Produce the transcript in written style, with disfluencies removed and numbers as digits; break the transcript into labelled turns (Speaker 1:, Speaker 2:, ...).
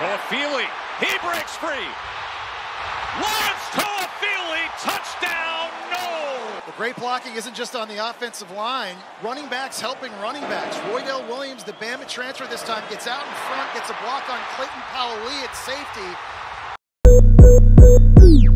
Speaker 1: Toafili, he breaks free. Lawrence Toafili, touchdown, no!
Speaker 2: The great blocking isn't just on the offensive line. Running backs helping running backs. Roydell Williams, the Bama transfer this time, gets out in front, gets a block on Clayton Powell-Lee at safety.